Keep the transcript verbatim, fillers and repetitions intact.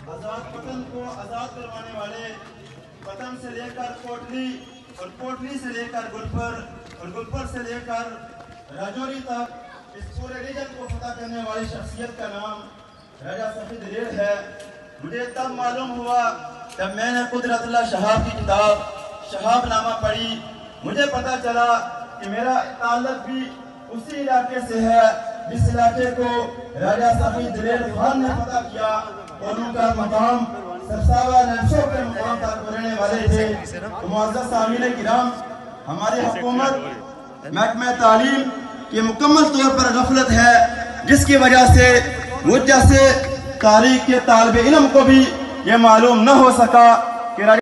आजाद वतन को आजाद करवाने वाले वतन से लेकर कोटली और कोटली से लेकर गुलपर और गुलपर से लेकर राजौरी तक इस पूरे रीजन को फतह करने वाली शख्सियत का नाम राजा सफी दिलेर है। मुझे तब मालूम हुआ जब मैंने कुदरतुल्लाह शहाब की किताब शहाबनामा पढ़ी। मुझे पता चला कि मेरा ताल्लुक भी उसी इलाके से है जिस इलाके को राजा सफी दिलेर खान ने फतह किया और उनका मकाम सरसावा नक्शों के मकाम पर रहने वाले थे। तो मुअज़्ज़ज़ सामीन किराम, हमारी हुकूमत महकमा तालीम की मुकम्मल तौर पर गफलत है, जिसकी वजह से मुझ जैसे तारीख के तालिब इल्म को भी ये मालूम न हो सका